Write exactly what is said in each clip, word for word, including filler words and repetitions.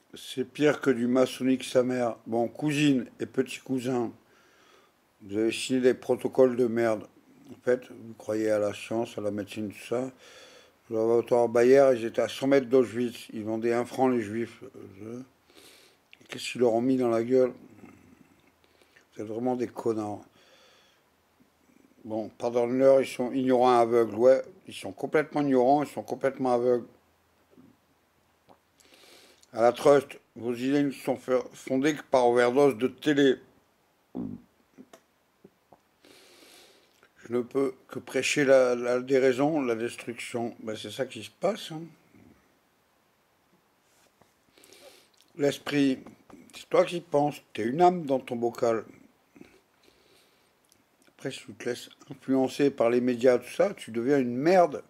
C'est pire que du maçonnique sa mère. Bon, cousine et petit cousin, vous avez signé des protocoles de merde. En fait, vous croyez à la science, à la médecine, tout ça. Le laboratoire Bayer, ils étaient à cent mètres d'Auschwitz. Ils vendaient un franc les juifs. Euh, Qu'est-ce qu'ils leur ont mis dans la gueule? C'est vraiment des connards. Bon, pardonne-leur, ils sont ignorants aveugles. Ouais, ils sont complètement ignorants, ils sont complètement aveugles. À la Trust, vos idées ne sont fondées que par overdose de télé. Je ne peux que prêcher la, la déraison, la destruction. Ben, c'est ça qui se passe. Hein. L'esprit, c'est toi qui penses. T'es une âme dans ton bocal. Après, si tu te laisses influencer par les médias, tout ça, tu deviens une merde.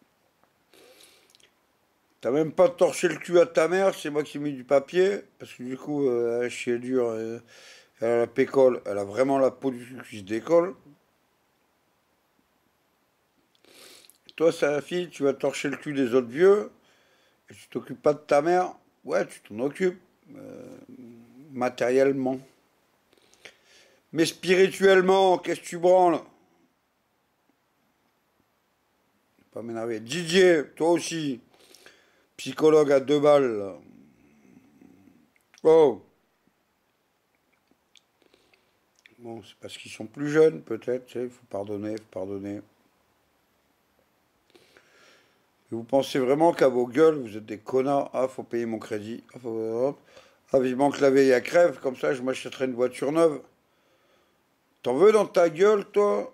T'as même pas torché le cul à ta mère, c'est moi qui ai mis du papier. Parce que du coup, euh, elle chie dur. Euh, elle a la pécole, elle a vraiment la peau du cul qui se décolle. Toi, sa fille, tu vas torcher le cul des autres vieux. Et tu t'occupes pas de ta mère. Ouais, tu t'en occupes. Euh, matériellement. Mais spirituellement, qu'est-ce que tu branles? Pas m'énerver. Didier, toi aussi, psychologue à deux balles. Là. Oh, bon, c'est parce qu'ils sont plus jeunes, peut-être. Il faut pardonner, il faut pardonner. Et vous pensez vraiment qu'à vos gueules, vous êtes des connards. Ah, faut payer mon crédit. Ah, faut... ah vivement que la veille à crève, comme ça je m'achèterai une voiture neuve. T'en veux dans ta gueule, toi?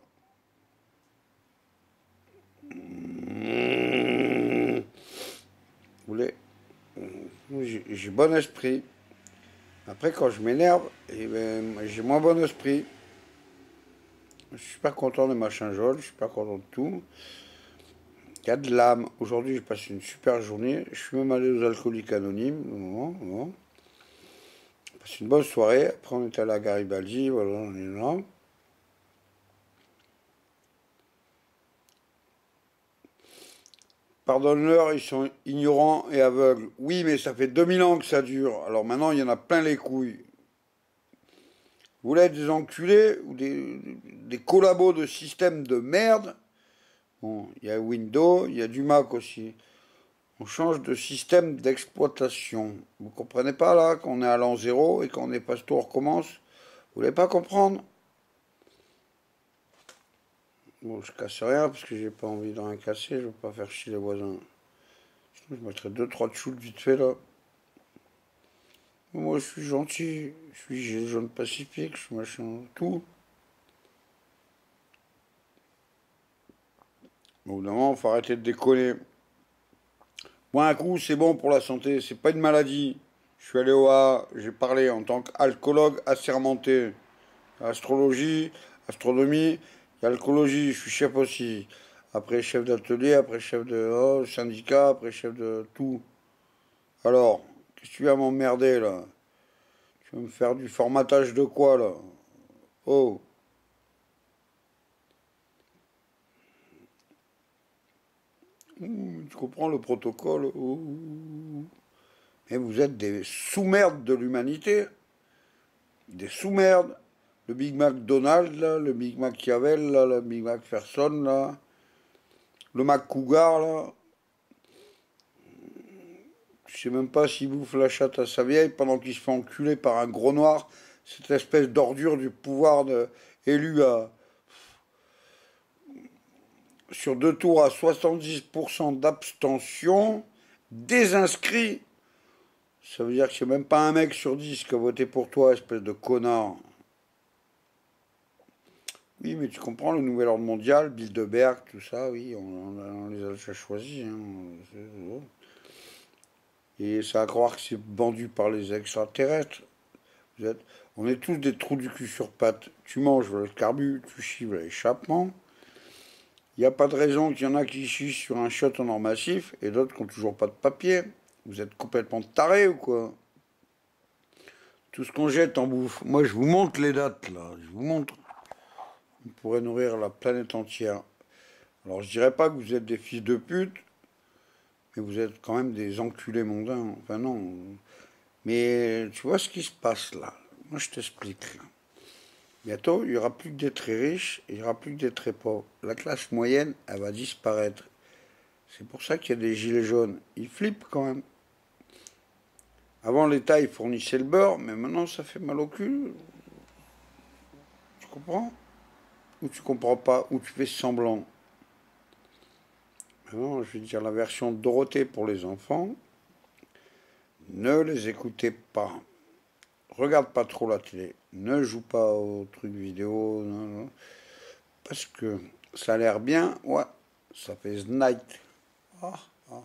Mmh. Vous voulez? J'ai bon esprit. Après, quand je m'énerve, eh ben, j'ai moins bon esprit. Je suis pas content des machins jaunes, je suis pas content de tout. Il y a de l'âme. Aujourd'hui, j'ai passé une super journée. Je suis même allé aux alcooliques anonymes. Non, non. J'ai passé une bonne soirée. Après, on était allé à Garibaldi. Voilà, on est là. Pardonne-leur, ils sont ignorants et aveugles. Oui, mais ça fait deux mille ans que ça dure. Alors maintenant, il y en a plein les couilles. Vous voulez être des enculés ou des, des collabos de systèmes de merde? Bon, il y a Windows, il y a du Mac aussi. On change de système d'exploitation. Vous comprenez pas là qu'on est à l'an zéro et qu'on est pas tout recommence? Vous voulez pas comprendre? Bon, je casse rien parce que j'ai pas envie de rien casser, je veux pas faire chier les voisins. Sinon, je mettrais deux trois de vite fait là. Moi je suis gentil, je suis gilet jaune pacifique, je suis machin, tout. Bon, au bout d'un moment, faut arrêter de déconner. Moi un coup, c'est bon pour la santé, c'est pas une maladie. Je suis allé au A, j'ai parlé en tant qu'alcoologue assermenté. Astrologie, astronomie, et alcoologie, je suis chef aussi. Après chef d'atelier, après chef de oh, syndicat, après chef de tout. Alors, qu'est-ce que tu vas m'emmerder là? Tu vas me faire du formatage de quoi là? Oh, ouh, tu comprends le protocole? Oh. Mais vous êtes des sous-merdes de l'humanité, des sous-merdes. Le Big Mac Donald, là, le Big Mac Chiavel, là, le Big Mac Ferson, là, le Mac Cougar, là. Je sais même pas s'il bouffe la chatte à sa vieille pendant qu'il se fait enculer par un gros noir, cette espèce d'ordure du pouvoir de, élu à, sur deux tours à soixante-dix pour cent d'abstention, désinscrit. Ça veut dire que c'est même pas un mec sur dix qui a voté pour toi, espèce de connard. Oui, mais tu comprends, le nouvel ordre mondial, Bilderberg, tout ça, oui, on, on- on les a déjà choisis. Hein. Et ça à croire que c'est vendu par les extraterrestres. Vous êtes, on est tous des trous du cul sur pattes. Tu manges le carbu, tu chives l'échappement. Il n'y a pas de raison qu'il y en a qui chient sur un shot en or massif et d'autres qui n'ont toujours pas de papier. Vous êtes complètement tarés ou quoi? Tout ce qu'on jette en bouffe. Moi, je vous montre les dates, là. Je vous montre. On pourrait nourrir la planète entière. Alors, je dirais pas que vous êtes des fils de pute, mais vous êtes quand même des enculés mondains. Enfin, non. Mais tu vois ce qui se passe là. Moi, je t'explique. Là. Bientôt, il n'y aura plus que des très riches et il n'y aura plus que des très pauvres. La classe moyenne, elle va disparaître. C'est pour ça qu'il y a des gilets jaunes. Ils flippent quand même. Avant, l'État, il fournissait le beurre, mais maintenant, ça fait mal au cul. Tu comprends? Ou tu comprends pas, ou tu fais semblant. Maintenant, je vais dire la version de Dorothée pour les enfants. Ne les écoutez pas. Regarde pas trop la télé. Ne joue pas aux trucs vidéo. Non, non. Parce que ça a l'air bien. Ouais, ça fait night. Ah, ah.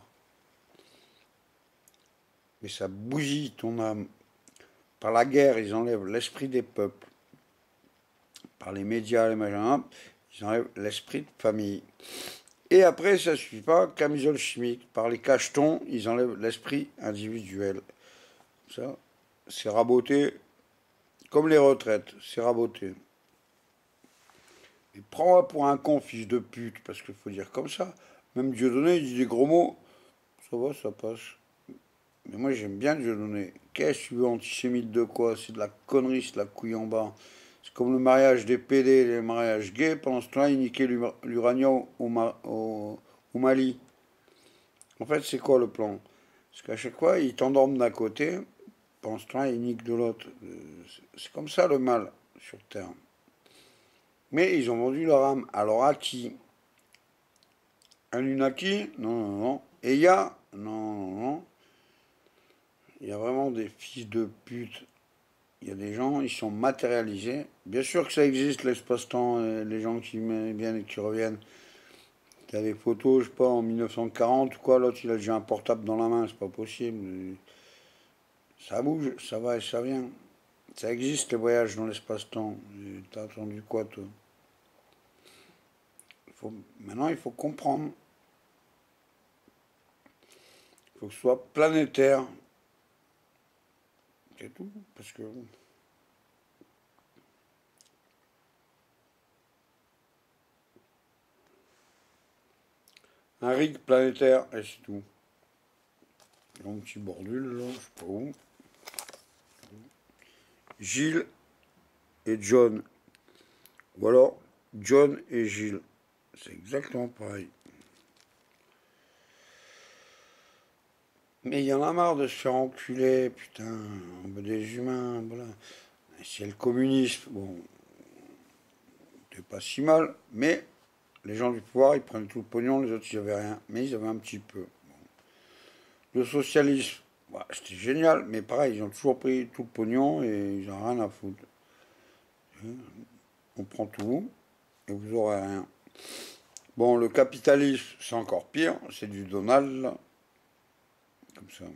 Mais ça bousille ton âme. Par la guerre, ils enlèvent l'esprit des peuples. Par les médias, les machins, ils enlèvent l'esprit de famille. Et après, ça ne suffit pas, camisole chimique. Par les cachetons, ils enlèvent l'esprit individuel. Ça, c'est raboté, comme les retraites, c'est raboté. Et prends-moi pour un con, fils de pute, parce qu'il faut dire comme ça. Même Dieudonné, il dit des gros mots. Ça va, ça passe. Mais moi, j'aime bien Dieudonné. Qu'est-ce que tu veux, antisémite de quoi? C'est de la connerie, c'est de la couille en bas. C'est comme le mariage des P D, les mariages gays. Pendant ce temps-là, ils niquaient l'uranium au, au, au Mali. En fait, c'est quoi le plan? Parce qu'à chaque fois, ils t'endorment d'un côté. Pendant ce temps-là, ils niquent de l'autre. C'est comme ça le mal sur Terre. Mais ils ont vendu leur âme. Alors à qui? Anunnaki? Non, non, non. Eya? Non, non, non. Il y a vraiment des fils de pute. Il y a des gens, ils sont matérialisés. Bien sûr que ça existe, l'espace-temps, les gens qui viennent et qui reviennent. Il y a des photos, je sais pas, en mille neuf cent quarante ou quoi, l'autre il a déjà un portable dans la main, c'est pas possible. Ça bouge, ça va et ça vient. Ça existe les voyages dans l'espace-temps. T'as attendu quoi toi? Il faut, Maintenant il faut comprendre. Il faut que ce soit planétaire. C'est tout. Parce que. Un rig planétaire, et c'est tout. Il y a un petit bordule là, je sais pas où. Gilles et John. Ou alors John et Gilles. C'est exactement pareil. Mais il y en a marre de se faire enculer, putain, on veut des humains, voilà. C'est le communisme, bon, c'est pas si mal, mais les gens du pouvoir, ils prennent tout le pognon, les autres, ils n'avaient rien, mais ils avaient un petit peu. Bon. Le socialisme, bah, c'était génial, mais pareil, ils ont toujours pris tout le pognon et ils n'ont rien à foutre. On prend tout et vous aurez rien. Bon, le capitalisme, c'est encore pire, c'est du Donald, là. Comme ça.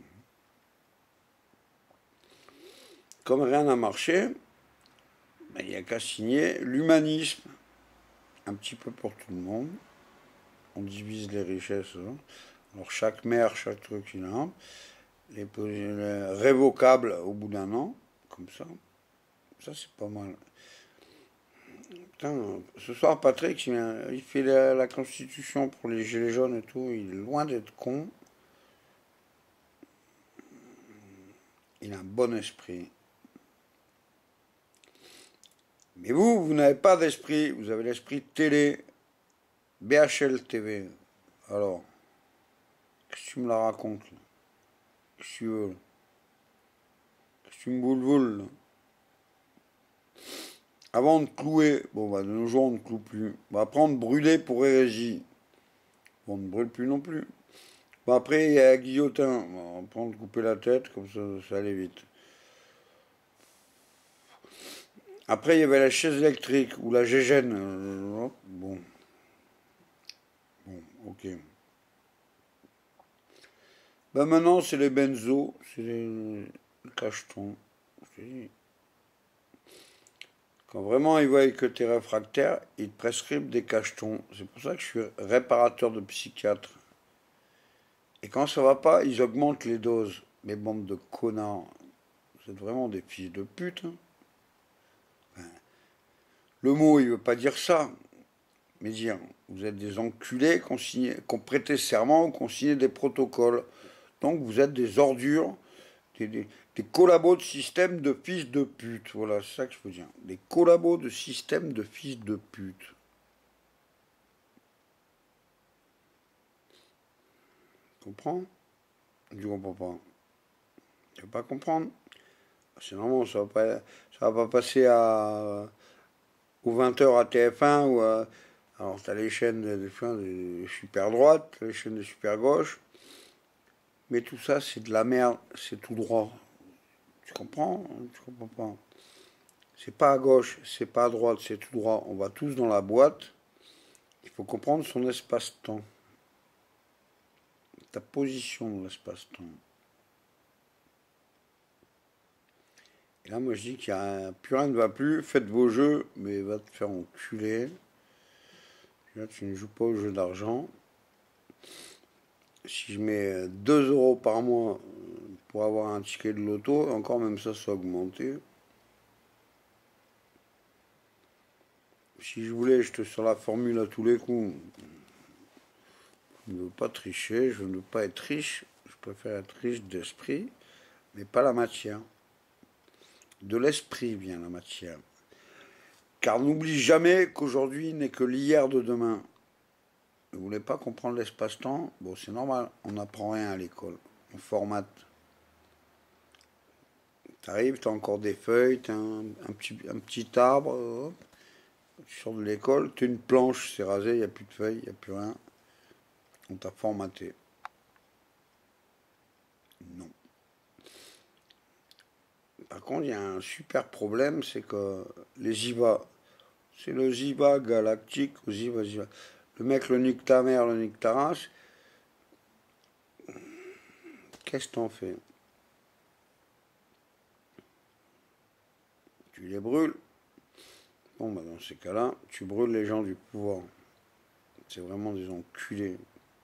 Comme rien n'a marché, ben, il n'y a qu'à signer l'humanisme, un petit peu pour tout le monde. On divise les richesses. Hein. Alors chaque maire, chaque truc, il a un. Les, les révocables au bout d'un an, comme ça. Ça, c'est pas mal. Putain, ce soir, Patrick, il, vient, il fait la, la constitution pour les gilets jaunes et tout. Il est loin d'être con. Il a un bon esprit. Mais vous, vous n'avez pas d'esprit. Vous avez l'esprit télé. B H L T V. Alors, qu'est-ce que tu me la racontes là? Qu'est-ce que tu veux là? Qu'est-ce que tu me boulevoules là? Avant de clouer, bon bah de nos jours on ne cloue plus. Bah, après on te brûlait pour hérésie. Bon, on ne brûle plus non plus. Bah, après il y a la guillotin. Bah, on prend de couper la tête, comme ça ça allait vite. Après il y avait la chaise électrique ou la gégène. Euh, bon. Bon, ok. Bah maintenant c'est les benzos, c'est les, les cachetons. Quand vraiment ils voient que tu es réfractaire, ils te prescrivent des cachetons. C'est pour ça que je suis réparateur de psychiatre. Et quand ça va pas, ils augmentent les doses. Mais bande de connards. Vous êtes vraiment des fils de pute. Hein. Enfin, le mot, il veut pas dire ça. Mais dire, vous êtes des enculés qui ont, signé, qui ont prêté serment ou qui ont signé des protocoles. Donc vous êtes des ordures, des, des, des collabos de système de fils de pute. Voilà, c'est ça que je veux dire. Des collabos de système de fils de pute. Tu comprends? Je comprends pas. Tu veux pas comprendre? C'est normal, ça va pas, ça va pas passer à, aux vingt heures à T F un ou à, alors t'as les chaînes des, des, des super droites, les chaînes des super gauches, mais tout ça c'est de la merde, c'est tout droit. Tu comprends? Tu comprends pas? C'est pas à gauche, c'est pas à droite, c'est tout droit. On va tous dans la boîte. Il faut comprendre son espace-temps. Ta position dans l'espace-temps. Et là, moi, je dis qu'il y a plus rien ne va plus. Faites vos jeux, mais va te faire enculer. Là, tu ne joues pas au jeu d'argent. Si je mets deux euros par mois pour avoir un ticket de loto, encore même ça, ça a augmenté. Si je voulais, je te sors la formule à tous les coups. Je ne veux pas tricher, je ne veux pas être riche. Je préfère être riche d'esprit, mais pas la matière. De l'esprit vient la matière. Car n'oublie jamais qu'aujourd'hui n'est que l'hier de demain. Vous ne voulez pas comprendre l'espace-temps? Bon, c'est normal, on n'apprend rien à l'école. On formate. T'arrives, t'as encore des feuilles, t'as un, un, petit, un petit arbre, hop, tu sors de l'école, t'as une planche, c'est rasé, il n'y a plus de feuilles, il n'y a plus rien. On t'a formaté. Non. Par contre, il y a un super problème, c'est que les Jiva, c'est le Jiva galactique, le Jiva, Jiva. Le mec le nique ta mère, le nique ta race. Qu'est-ce que t'en fais? Tu les brûles. Bon, bah dans ces cas-là, tu brûles les gens du pouvoir. C'est vraiment des enculés.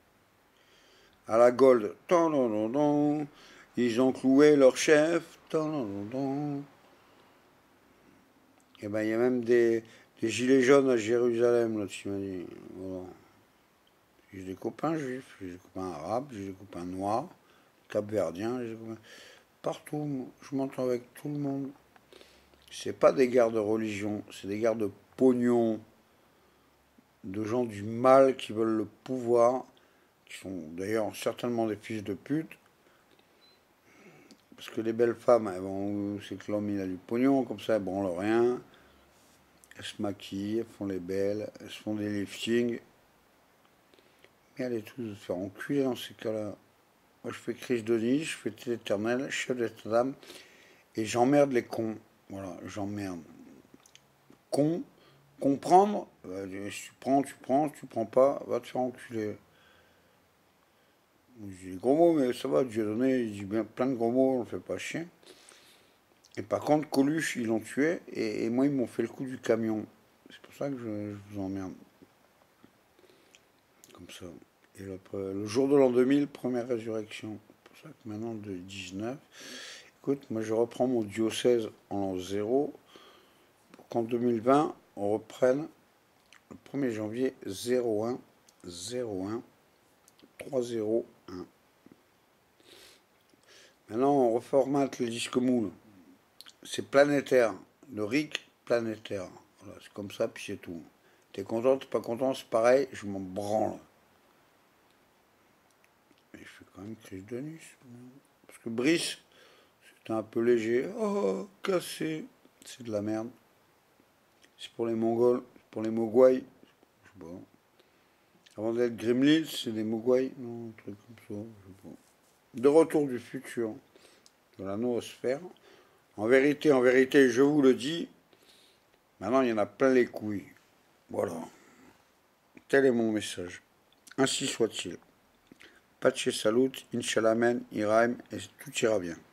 À la Gold, ils ont cloué leur chef. Et ben il y a même des, des gilets jaunes à Jérusalem, là, tu m'as dit. Voilà. J'ai des copains juifs, j'ai des copains arabes, j'ai des copains noirs, capverdiens, j'ai des copains... Partout, je m'entends avec tout le monde. C'est pas des guerres de religion, c'est des guerres de pognon, de gens du mal qui veulent le pouvoir, qui sont d'ailleurs certainement des fils de pute. Parce que les belles femmes, elles vont, c'est que l'homme il a du pognon, comme ça elles branlent rien. Elles se maquillent, elles font les belles, elles se font des liftings. Mais allez tous se faire enculer dans ces cas-là. Moi je fais crise de Denis, je fais l'éternel, chef d'état-d'âme, et j'emmerde les cons. Voilà, j'emmerde. Con, comprendre, euh, si tu prends, tu prends, si tu prends pas, va te faire enculer. Je dis des gros mots, mais ça va, Dieu donné, il dit bien plein de gros mots, on ne fait pas chier. Et par contre, Coluche, ils l'ont tué, et, et moi, ils m'ont fait le coup du camion. C'est pour ça que je, je vous emmerde. Comme ça. Et le, le jour de l'an deux mille, première résurrection. C'est pour ça que maintenant, de dix-neuf, écoute, moi, je reprends mon diocèse en l'an zéro, pour qu'en deux mille vingt, on reprenne le premier janvier zéro un, zéro un, trois zéro un. Maintenant, on reformate le disque moule. C'est planétaire. Le R I C planétaire. Voilà, c'est comme ça, puis c'est tout. T'es content, t'es pas content, c'est pareil, je m'en branle. Et je fais quand même crise de Nice. Parce que Brice, c'était un peu léger. Oh, cassé. C'est de la merde. C'est pour les Mongols, pour les Mogwai. Je sais pas. Avant d'être Gremlins, c'est des Mogwai. Non, un truc comme ça. Je sais pas. De retour du futur, de la noosphère. En vérité, en vérité, je vous le dis, maintenant il y en a plein les couilles. Voilà. Tel est mon message. Ainsi soit-il. Pace salut, Inch'Allah, Iraim, et tout ira bien.